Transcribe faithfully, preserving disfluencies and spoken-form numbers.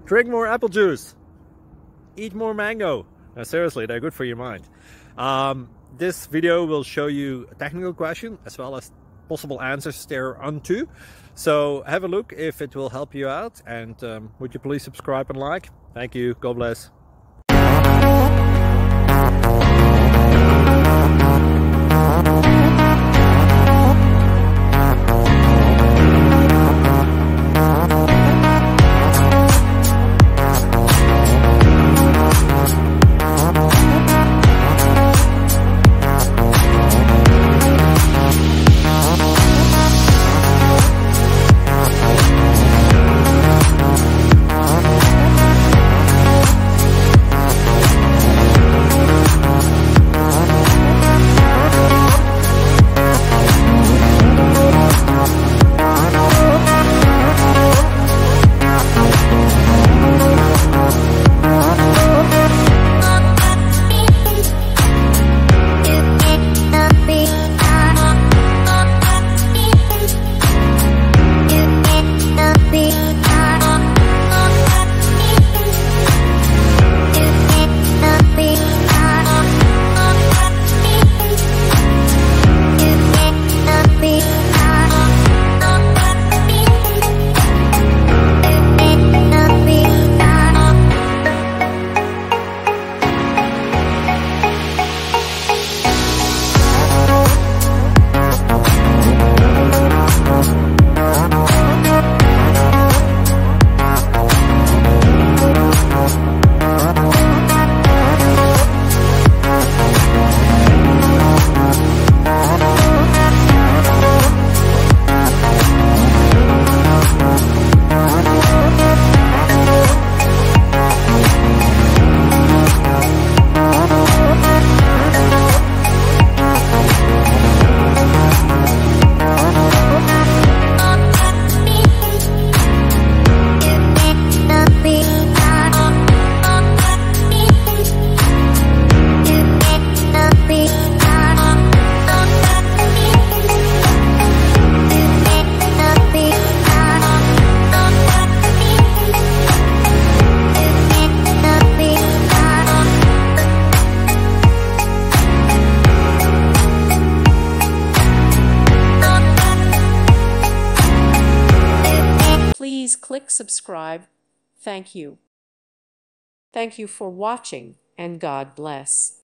Drink more apple juice. Eat more mango. No, seriously, they're good for your mind. Um, this video will show you a technical question as well as possible answers thereunto. So have a look if it will help you out, and um, would you please subscribe and like? Thank you. God bless. Please click subscribe. Thank you. Thank you for watching, and God bless.